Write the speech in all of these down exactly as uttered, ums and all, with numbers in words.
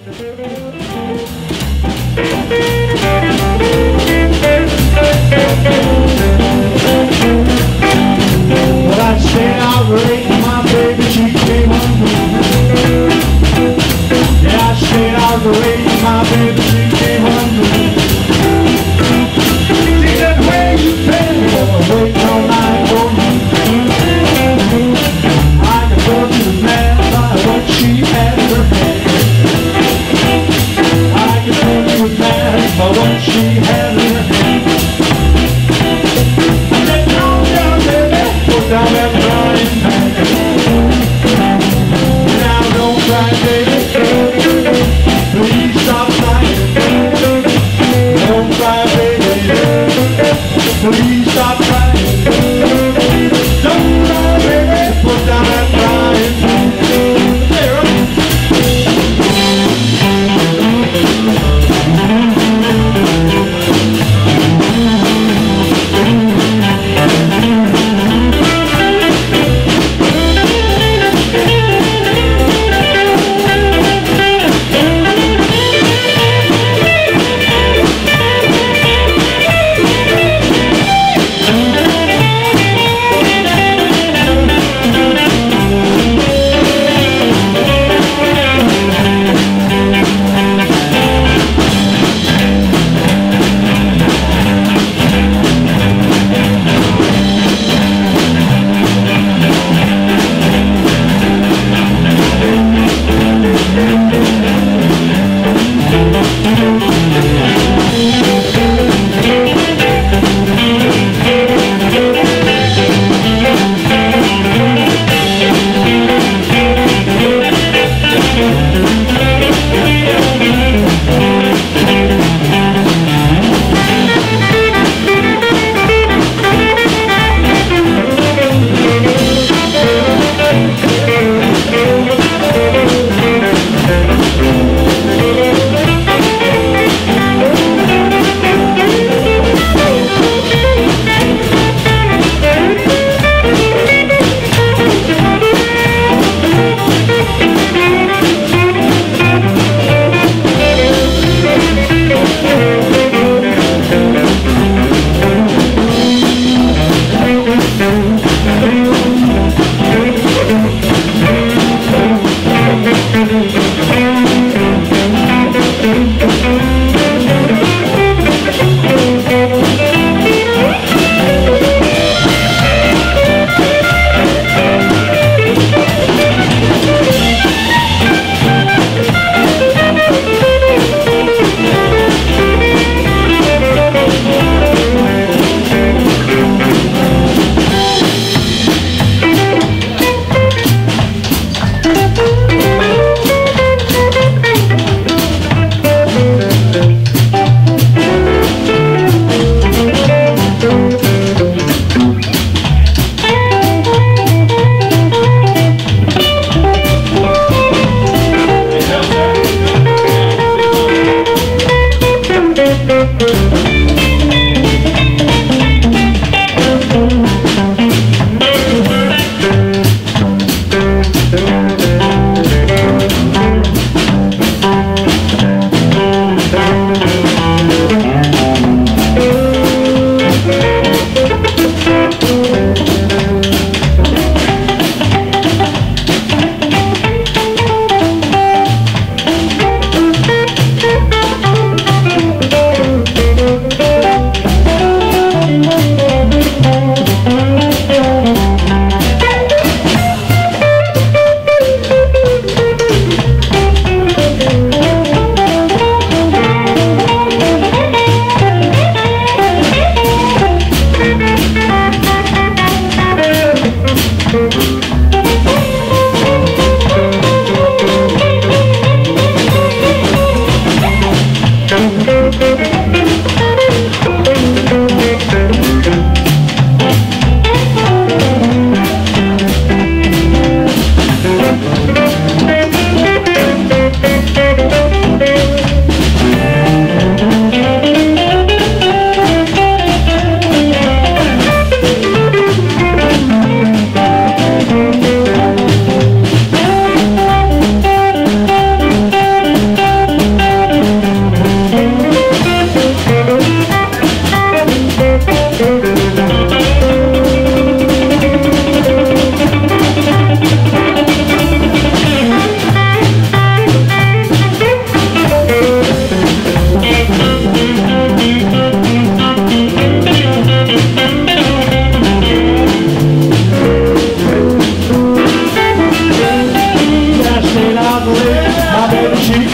But I stayed out late and my baby, she came hungry. Yeah, I stayed out late and my baby, she came hungry. She said, where you been? Oh, waiting all night for you. I could go to the man by what she had in her hand. I could go to the man by what she had in her hand. I said, calm down, baby, put down that frying pan. Now don't cry, baby, please stop crying. Don't cry, baby, please stop crying. Don't cry, baby, put down that frying pan.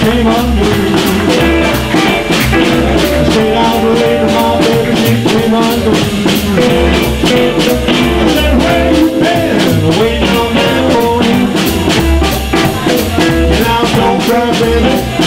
came undone. I stayed out late and my baby, she came undone. I said, where you been? Waiting on that phone. And now don't cry, baby.